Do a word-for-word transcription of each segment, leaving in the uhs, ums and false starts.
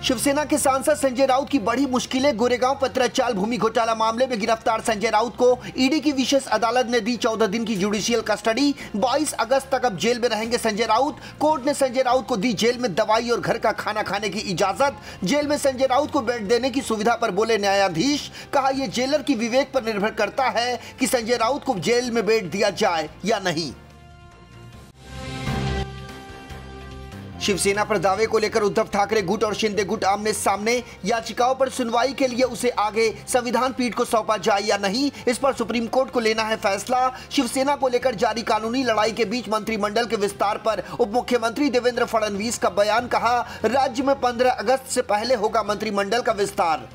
शिवसेना के सांसद संजय राउत की बड़ी मुश्किलें। गोरेगांव पत्राचाल भूमि घोटाला मामले में गिरफ्तार संजय राउत को ईडी की विशेष अदालत ने दी चौदह दिन की जुडिशियल कस्टडी। बाईस अगस्त तक अब जेल में रहेंगे संजय राउत। कोर्ट ने संजय राउत को दी जेल में दवाई और घर का खाना खाने की इजाजत। जेल में संजय राउत को बेड देने की सुविधा पर बोले न्यायाधीश, कहा यह जेलर की विवेक पर निर्भर करता है कि संजय राउत को जेल में बेड दिया जाए या नहीं। शिवसेना पर दावे को लेकर उद्धव ठाकरे गुट और शिंदे गुट आमने सामने। याचिकाओं पर सुनवाई के लिए उसे आगे संविधान पीठ को सौंपा जाए या नहीं, इस पर सुप्रीम कोर्ट को लेना है फैसला। शिवसेना को लेकर जारी कानूनी लड़ाई के बीच मंत्रिमंडल के विस्तार पर उप मुख्यमंत्री देवेंद्र फडणवीस का बयान, कहा राज्य में पंद्रह अगस्त से पहले होगा मंत्रिमंडल का विस्तार।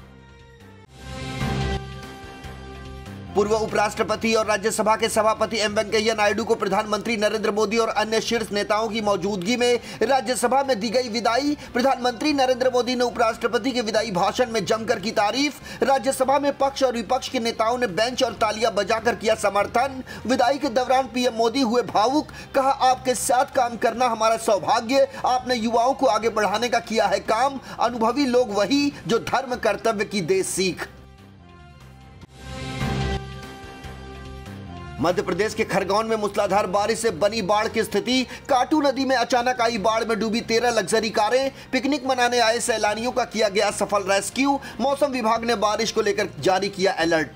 पूर्व उपराष्ट्रपति और राज्यसभा के सभापति एम वेंकैया नायडू को प्रधानमंत्री नरेंद्र मोदी और अन्य शीर्ष नेताओं की मौजूदगी में राज्यसभा में दी गई विदाई। प्रधानमंत्री नरेंद्र मोदी ने उपराष्ट्रपति के विदाई भाषण में जमकर की तारीफ। राज्यसभा में पक्ष और विपक्ष के नेताओं ने बेंच और तालियां बजाकर किया समर्थन। विदाई के दौरान पीएम मोदी हुए भावुक, कहा आपके साथ काम करना हमारा सौभाग्य, आपने युवाओं को आगे बढ़ाने का किया है काम, अनुभवी लोग वही जो धर्म कर्तव्य की दे सीख। मध्य प्रदेश के खरगोन में मूसलाधार बारिश से बनी बाढ़ की स्थिति। काटू नदी में अचानक आई बाढ़ में डूबी तेरह लग्जरी कारें। पिकनिक मनाने आए सैलानियों का किया गया सफल रेस्क्यू। मौसम विभाग ने बारिश को लेकर जारी किया अलर्ट।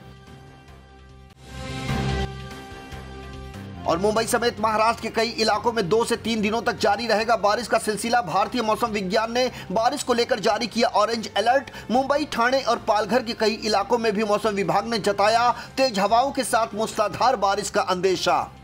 और मुंबई समेत महाराष्ट्र के कई इलाकों में दो से तीन दिनों तक जारी रहेगा बारिश का सिलसिला। भारतीय मौसम विज्ञान ने बारिश को लेकर जारी किया ऑरेंज अलर्ट। मुंबई, ठाणे और पालघर के कई इलाकों में भी मौसम विभाग ने जताया तेज हवाओं के साथ मूसलाधार बारिश का अंदेशा।